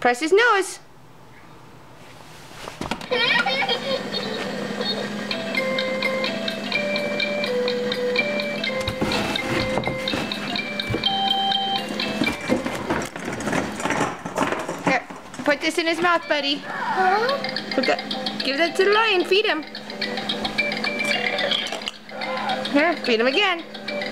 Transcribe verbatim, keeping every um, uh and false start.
Press his nose. Here, put this in his mouth, buddy. Put that, give that to the lion. Feed him. Here, feed him again.